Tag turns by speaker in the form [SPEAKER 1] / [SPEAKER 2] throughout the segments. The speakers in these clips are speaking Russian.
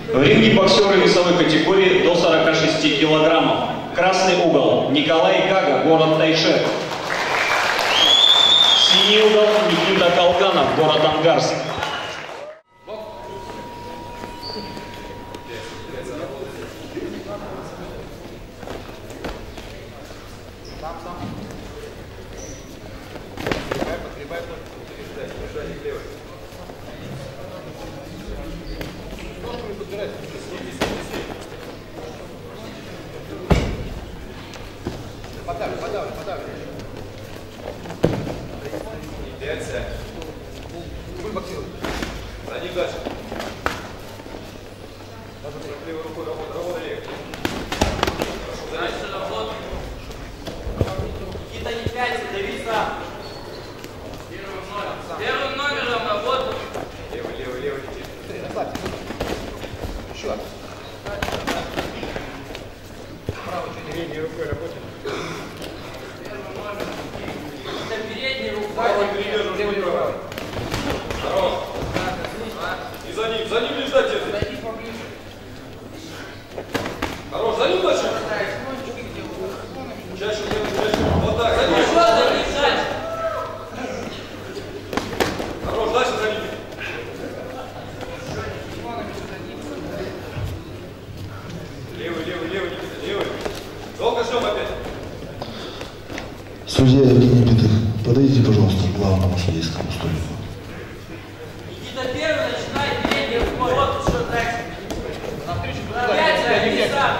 [SPEAKER 1] В ринге боксеры весовой категории до 46 килограммов. Красный угол Николай Гага, город Тайшет. Синий угол Никита Колганов, город Ангарск.
[SPEAKER 2] Подавай. Индекция. Вы боксируете. За них дальше. Даже левой рукой работа левой.
[SPEAKER 3] Дальше работа. Никита не пятится, дави сам. Первым номером работа.
[SPEAKER 2] Левый, Никита. Расслабься. Еще раз. Правой чуть передней рукой работаем.
[SPEAKER 3] Передней рукой.
[SPEAKER 2] Правой передерживаем. Левой правой. Здорово. И за ним не ждать это.
[SPEAKER 3] Зайди поближе.
[SPEAKER 2] Хорош, за ним дальше. Чаще. Вот так, за ним. Хорош, дальше за ним. Левый. Долго ждем опять.
[SPEAKER 4] Судья Евгений Битых, подойдите, пожалуйста, к главному судейскому столику.
[SPEAKER 3] Никита первый начинает передней рукой. Вот что дальше. Опять дави сам.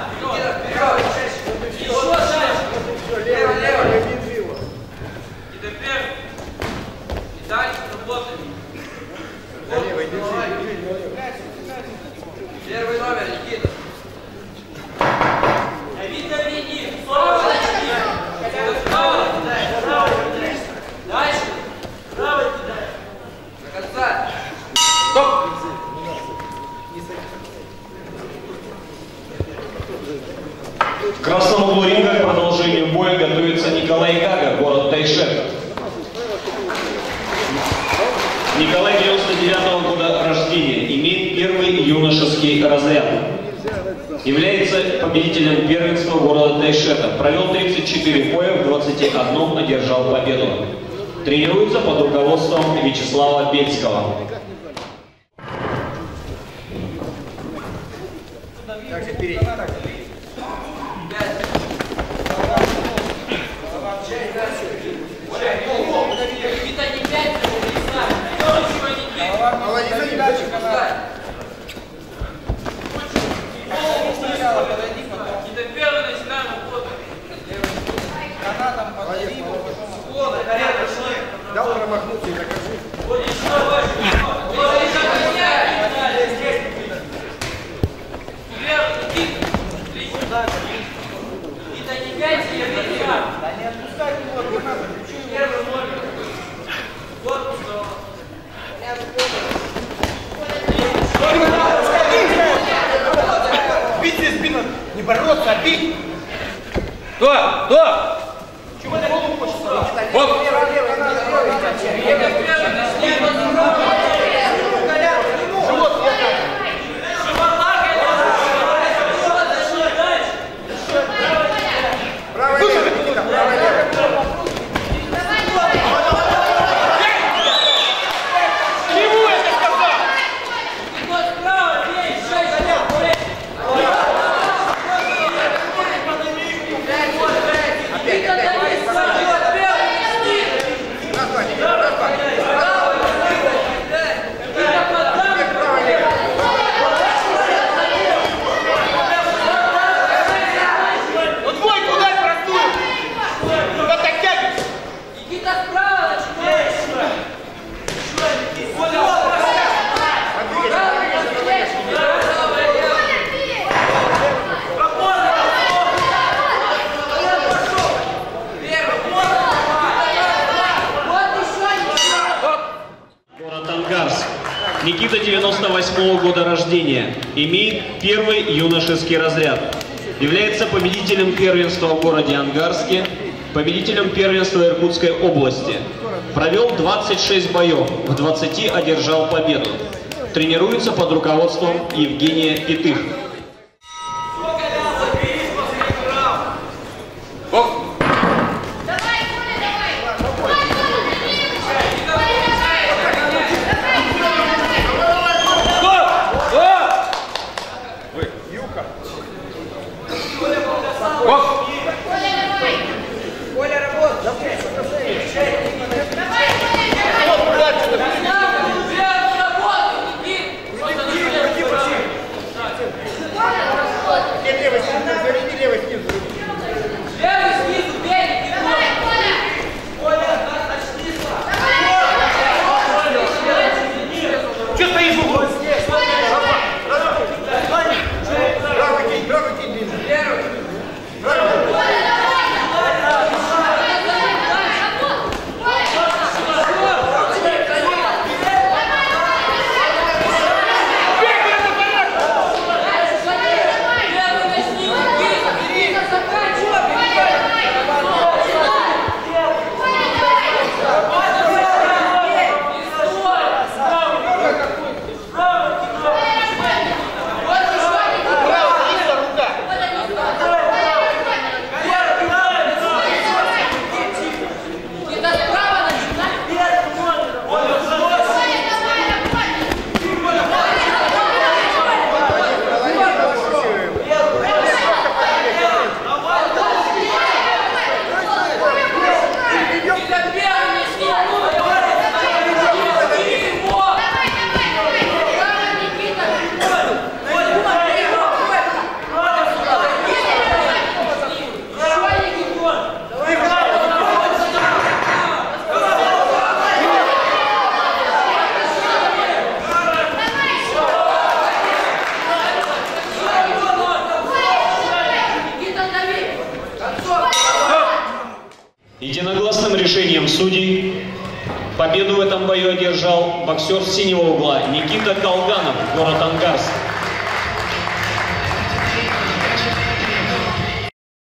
[SPEAKER 3] Еще дальше. Лево. Никита первый. И дальше работаем. Первый номер, Никита. Дави, не. Справа кидай. Дальше. Справа кидай. До конца. Стоп.
[SPEAKER 1] В красном углу ринга к продолжению боя готовится Николай Гага, город Тайшет. Николай 99-го года рождения, имеет первый юношеский разряд. Является победителем первенства города Тайшета. Провел 34 боя, в 21 одержал победу. Тренируется под руководством Вячеслава Бельского.
[SPEAKER 2] Также передний.
[SPEAKER 3] Никита не пять,
[SPEAKER 2] Молодец, за ним дальше.
[SPEAKER 3] Никита первый начинаем работать.
[SPEAKER 2] Канатом подави. Дал промахнуться и докажи.
[SPEAKER 3] Вот еще больше. Вот еще гоняй. Никита не пять, я не сам.
[SPEAKER 2] Да не отпускай его, канатом.
[SPEAKER 3] Первый номер. Вот что.
[SPEAKER 2] Бить тебе спину, не бороться, а бить. Да. Чего ты голову хочешь? Вот. Живот, правая левая, Никита, правая левая. Чего это сказал?
[SPEAKER 3] Вот справа, бей,
[SPEAKER 1] Никита 98-го года рождения, имеет первый юношеский разряд. Является победителем первенства в городе Ангарске, победителем первенства Иркутской области. Провел 26 боев, в 20 одержал победу. Тренируется под руководством Евгения Пятых. Единогласным решением судей победу в этом бою одержал боксер с синего угла Никита Колганов, город Ангарск.